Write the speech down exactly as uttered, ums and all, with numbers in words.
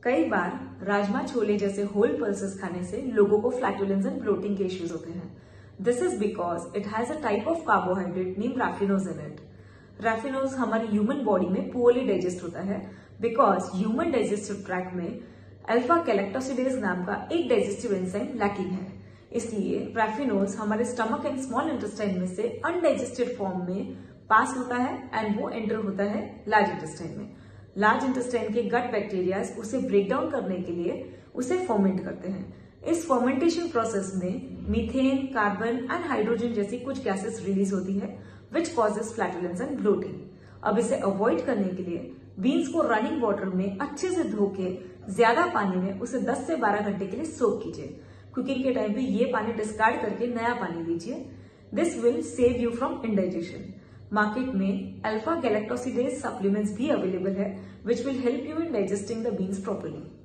कई बार राजमा छोले जैसे whole pulses खाने से लोगों को फ्लैटुलेंस एंड ब्लोटिंग के इश्यूज होते हैं। This is because it has a type of carbohydrate name raffinose in it. Raffinose हमारी ह्यूमन बॉडी में पुअरली डाइजेस्ट होता है बिकॉज ह्यूमन डाइजेस्टिव ट्रैक्ट में अल्फा गैलेक्टोसिडेज नाम का एक डाइजेस्टिव एंजाइम लैकिंग है। इसलिए रैफिनोज हमारे स्टमक एंड स्मॉल इंटेस्टाइन में से अनडाइजेस्टेड फॉर्म में पास होता है एंड वो एंटर होता है लार्ज इंटेस्टाइन में। लार्ज इंटेस्टाइन के गट बैक्टीरियाज उसे ब्रेक डाउन करने के लिए उसे फर्मेंट करते हैं। इस फर्मेंटेशन प्रोसेस में मीथेन, कार्बन एंड हाइड्रोजन जैसी कुछ गैसेस रिलीज होती है which causes flatulence and bloating. अब इसे अवॉइड करने के लिए बीन्स को रनिंग वाटर में अच्छे से धो के ज्यादा पानी में उसे दस से बारह घंटे के लिए सोक कीजिए। कुकिंग के टाइम पे ये पानी डिस्कार्ड करके नया पानी लीजिए। This will save you from indigestion. Market में अल्फा गैलेक्टोसिडेज सप्लीमेंट्स भी अवेलेबल है which will help you in digesting the beans properly.